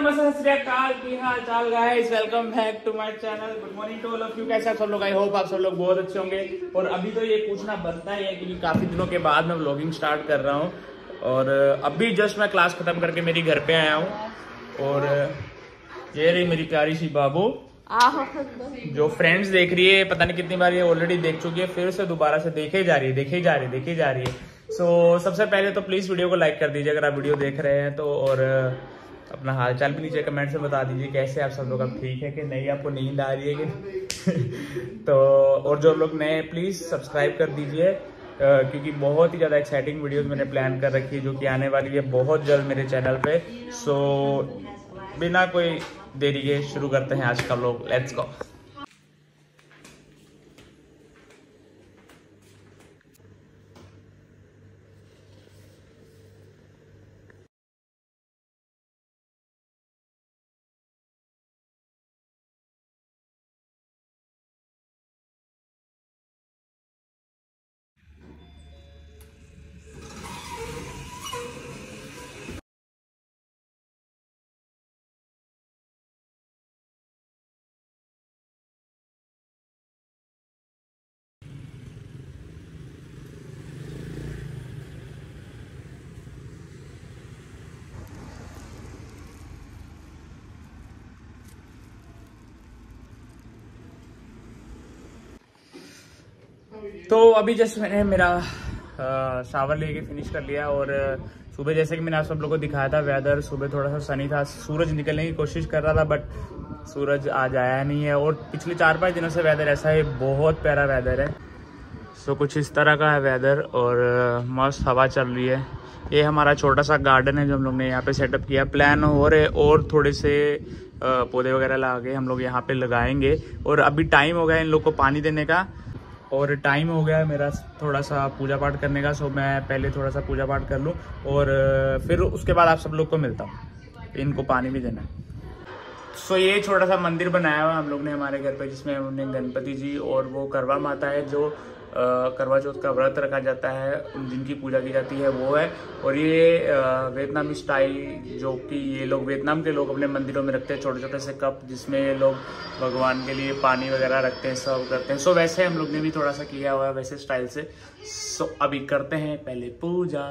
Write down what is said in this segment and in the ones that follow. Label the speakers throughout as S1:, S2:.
S1: नमस्ते, सत श्री अकाल, की हाल चाल guys, welcome back to my channel. Good morning to all of you. कैसे आप सब लोग? आई होप आप सब लोग बहुत अच्छे होंगे। और अभी तो ये पूछना बनता ही है क्योंकि काफी दिनों के बाद मैं व्लॉगिंग स्टार्ट कर रहा हूँ। और अभी जस्ट मैं क्लास खत्म करके मेरी घर पे आया हूँ। और ये रही मेरी प्यारी सी बाबू, जो फ्रेंड्स देख रही है। पता नहीं कितनी बार ये ऑलरेडी देख चुकी है, फिर से दोबारा से देखे जा रही है। सो सबसे पहले तो प्लीज वीडियो को लाइक कर दीजिए अगर आप वीडियो देख रहे हैं तो। और अपना हालचाल भी नीचे कमेंट से बता दीजिए कैसे आप सब लोग, अब ठीक है कि नहीं, आपको नींद आ रही है कि तो। और जो लोग नए प्लीज सब्सक्राइब कर दीजिए क्योंकि बहुत ही ज़्यादा एक्साइटिंग वीडियोस मैंने प्लान कर रखी है जो कि आने वाली है बहुत जल्द मेरे चैनल पे। सो बिना कोई देरी के शुरू करते हैं आज का व्लॉग। Let's go. तो अभी जस्ट मैंने मेरा शावर लेके फिनिश कर लिया। और सुबह जैसे कि मैंने आप सब लोगों को दिखाया था, वेदर सुबह थोड़ा सा सनी था, सूरज निकलने की कोशिश कर रहा था बट सूरज आज आया नहीं है। और पिछले 4-5 दिनों से वेदर ऐसा है, बहुत प्यारा वेदर है। सो कुछ इस तरह का है वेदर और मस्त हवा चल रही है। ये हमारा छोटा सा गार्डन है जो हम लोग ने यहाँ पे सेटअप किया। प्लान हो रहे और थोड़े से पौधे वगैरह ला के हम लोग यहाँ पे लगाएंगे। और अभी टाइम हो गया इन लोग को पानी देने का और टाइम हो गया है मेरा थोड़ा सा पूजा पाठ करने का। सो मैं पहले थोड़ा सा पूजा पाठ कर लूँ और फिर उसके बाद आप सब लोग को मिलता हूँ। इनको पानी भी देना है। सो ये छोटा सा मंदिर बनाया हुआ हम लोग ने हमारे घर पे, जिसमें हमने गणपति जी और वो करवा माता है जो करवा चौथ का व्रत रखा जाता है, जिनकी पूजा की जाती है वो है। और ये वियतनामी स्टाइल जो कि ये लोग वियतनाम के लोग अपने मंदिरों में रखते हैं, छोटे छोटे से कप जिसमें ये लोग भगवान के लिए पानी वगैरह रखते हैं, सर्व करते हैं। सो वैसे हम लोग ने भी थोड़ा सा किया हुआ है वैसे स्टाइल से। सो अभी करते हैं पहले पूजा।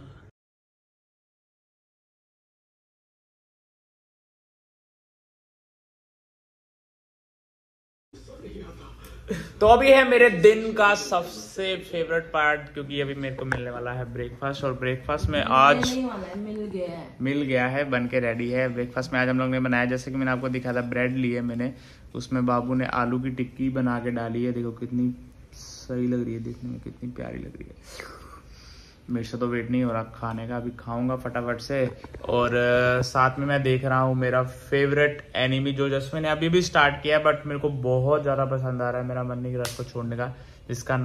S1: तो अभी है मेरे दिन का सबसे फेवरेट पार्ट, क्योंकि अभी मेरे को मिलने वाला है ब्रेकफास्ट। और ब्रेकफास्ट में आज मिल गया है, बन के रेडी है। ब्रेकफास्ट में आज हम लोग ने बनाया, जैसे कि मैंने आपको दिखाया था, ब्रेड लिए मैंने, उसमें बाबू ने आलू की टिक्की बना के डाली है। देखो कितनी सही लग रही है, देखने में कितनी प्यारी लग रही है। मेरे से तो वेट नहीं हो रहा खाने का, अभी खाऊंगा फटाफट से। और साथ में मैं देख रहा हूँ मेरा फेवरेट एनिमी जो जस्ट मैंने अभी भी स्टार्ट किया बट मेरे को बहुत ज़्यादा पसंद आ रहा है, मेरा मन नहीं कर रहा इसको छोड़ने का, जिसका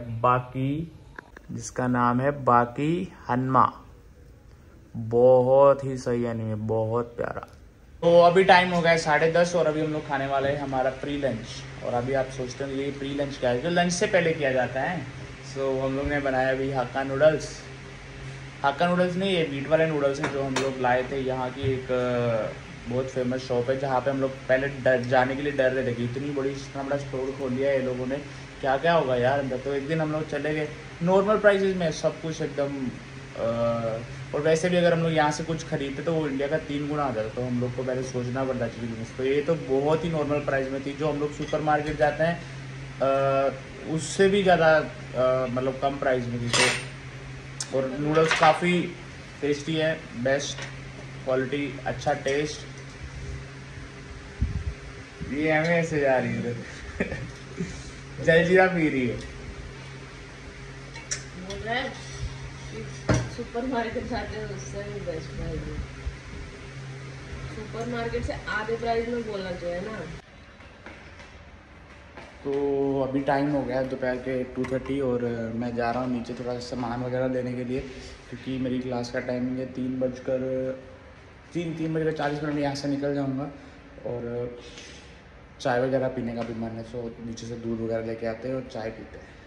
S1: नाम है बाकी हन्मा। बहुत ही सही एनिमी, बहुत प्यारा। तो अभी टाइम हो गया है 10:30 और अभी हम लोग खाने वाले हैं हमारा प्री लंच। और अभी आप सोचते हैं ये प्री लंच क्या है, जो लंच से पहले किया जाता है। सो हम लोग ने बनाया अभी हक्का नूडल्स नहीं, ये वीट वाले नूडल्स हैं जो हम लोग लाए थे। यहाँ की एक बहुत फेमस शॉप है जहाँ पे हम लोग पहले जाने के लिए डर रहे थे कि इतनी बड़ा स्टोर खोल लिया है ये लोगों ने, क्या क्या होगा यार अंदर। तो एक दिन हम लोग चले गए, नॉर्मल प्राइसेस में सब कुछ एकदम। और वैसे भी अगर हम लोग यहाँ से कुछ खरीदते तो वो इंडिया का 3 गुना आ जाता, तो हम लोग को पहले सोचना पड़ता चीज़। तो ये तो बहुत ही नॉर्मल प्राइस में थी। जो हम लोग सुपर मार्केट जाते हैं उससे भी ज़्यादा मतलब कम प्राइस में थी। तो और नूडल्स काफ़ी टेस्टी है, बेस्ट क्वालिटी, अच्छा टेस्ट। ये हमें ऐसे जा रही है जलजीरा पी रही है।
S2: सुपर मार्केट जाते हैं उससे भी बेस्ट प्राइस है। सुपर मार्केट से आधे प्राइस में बोलना चाहिए ना।
S1: तो अभी टाइम हो गया है दोपहर के 2:30 और मैं जा रहा हूँ नीचे थोड़ा सा सामान वगैरह लेने के लिए, क्योंकि मेरी क्लास का टाइमिंग है 3 बजकर 40 मिनट में यहाँ से निकल जाऊँगा। और चाय वगैरह पीने का भी मन है, सो नीचे से दूध वगैरह लेके आते हैं और चाय पीते हैं।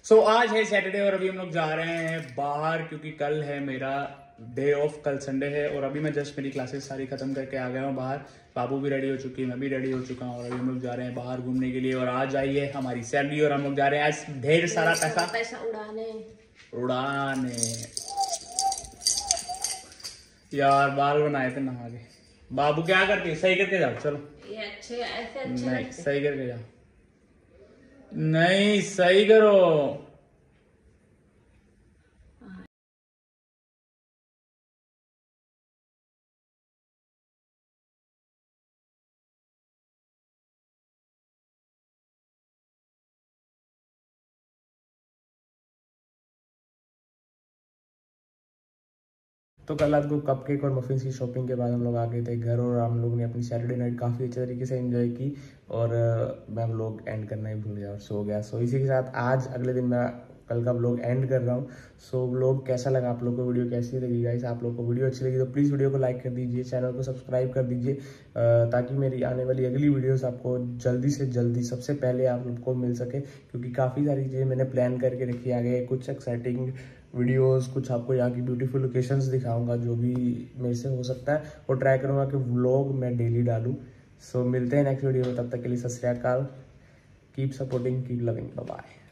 S1: सो आज है सैटरडे और अभी हम लोग जा रहे हैं बाहर क्योंकि कल है मेरा डे ऑफ, कल संडे है। और अभी मैं जस्ट मेरी क्लासेस सारी खत्म करके आ गया हूँ बाहर। बाबू भी रेडी हो चुकी है, मैं भी रेडी हो चुका हूँ और अभी हम लोग जा रहे हैं बाहर घूमने के लिए। और आज आई है हमारी सैलरी और हम लोग जा रहे हैं आज ढेर सारा पैसा उड़ाने। यार बाल बनाए थे नहा के। बाबू क्या करती है? सही करके जाओ, चलो।
S2: ये अच्छे ऐसे अच्छे
S1: नहीं सही करके जाओ, नहीं सही करो। तो कल रात को कपकेक और मफिन्स की शॉपिंग के बाद हम लोग आ गए थे घर और हम लोग ने अपनी सैटरडे नाइट काफ़ी अच्छे तरीके से एंजॉय की। और मैं व्लॉग एंड करना ही भूल गया और सो गया। सो इसी के साथ आज अगले दिन मैं कल का व्लॉग एंड कर रहा हूँ। सो व्लॉग कैसा लगा आप लोग को, वीडियो कैसी लगी गाइस? आप लोग को वीडियो अच्छी लगी तो प्लीज़ वीडियो को लाइक कर दीजिए, चैनल को सब्सक्राइब कर दीजिए ताकि मेरी आने वाली अगली वीडियोस आपको जल्दी से जल्दी सबसे पहले आप लोग को मिल सके। क्योंकि काफ़ी सारी चीज़ें मैंने प्लान करके रखी आगे, कुछ एक्साइटिंग वीडियोस, कुछ आपको यहाँ की ब्यूटीफुल लोकेशंस दिखाऊंगा जो भी मेरे से हो सकता है। और ट्राई करूँगा कि व्लॉग मैं डेली डालूँ। सो मिलते हैं नेक्स्ट वीडियो में, तब तक के लिए Sat Shri Akal. Keep supporting, keep loving, bye bye.